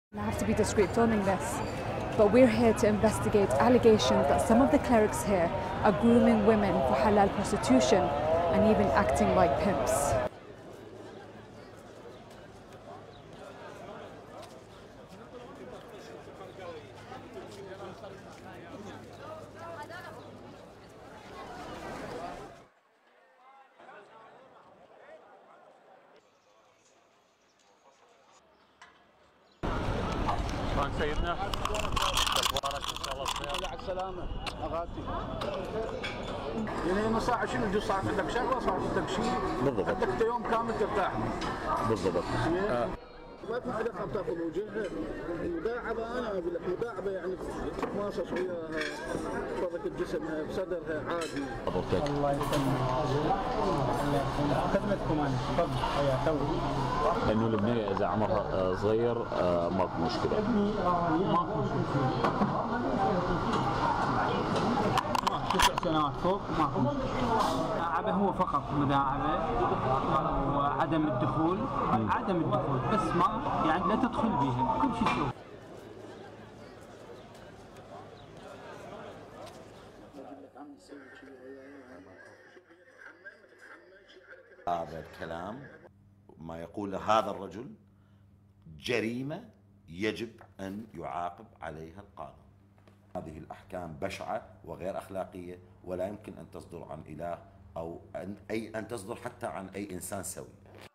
I have to be discreet filming this, but we're here to investigate allegations that some of the clerics here are grooming women for halal prostitution and even acting like pimps. شلون سيدنا؟ اخبارك ان شاء الله بخير؟ على السلامة اغاتي. يعني نص ساعة شنو صار عندك شغلة صار عندك شيء؟ بالضبط. عندك يوم كامل ترتاح. بالضبط. ما في حدا خاف تاخذ وجهها، مداعبة انا اقول لك مداعبة يعني تتماصص وياها، تفرك جسمها بصدرها عادي. الله يسلمك. خدمتكم انا تفضل حياك الله. انه البنيه اذا عمرها صغير ماكو مشكله. ماكو مشكله. 9 سنوات فوق ماكو مشكله. مداعبه هو فقط مداعبه وعدم الدخول عدم الدخول بس ما يعني لا تدخل بها كل شيء تسوي. هذا الكلام ما يقوله هذا الرجل جريمة يجب أن يعاقب عليها القانون. هذه الأحكام بشعة وغير أخلاقية ولا يمكن أن تصدر عن إله أو أن تصدر حتى عن أي إنسان سوي.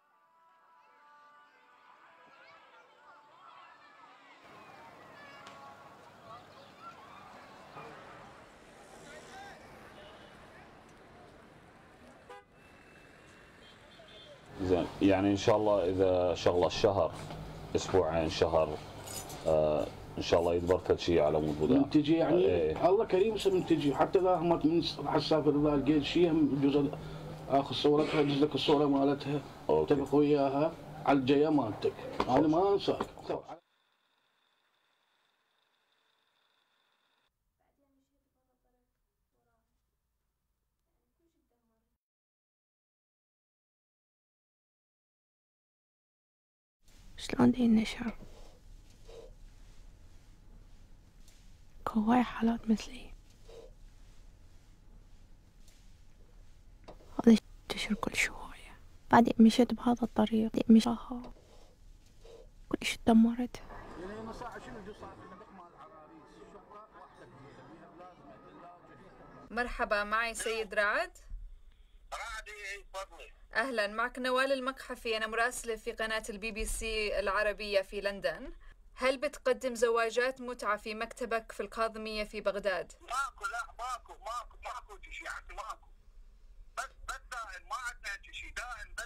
زين يعني ان شاء الله اذا شغله الشهر اسبوعين شهر ان شاء الله يدبر كل شيء على مود بدأ. تجي يعني الله كريم من تجي حتى اذا هم من راح اسافر اذا لقيت شيء بجوز اخذ صورتها ادز لك الصوره مالتها اتفق وياها على الجايه مالتك انا ما انساك. شلون دي النشر؟ هواي حالات مثلي هذا ينتشر كل شوية. بعدين مشيت بهذا الطريق مشاها كلش تدمرت. مرحبا معي سيد رعد. أهلا معك نوال المقحفي، أنا مراسلة في قناة BBC العربية في لندن. هل بتقدم زواجات متعة في مكتبك في الكاظمية في بغداد؟ ماكو لا ماكو شيء يعني ماكو بس دائم ما عندنا شيء دائم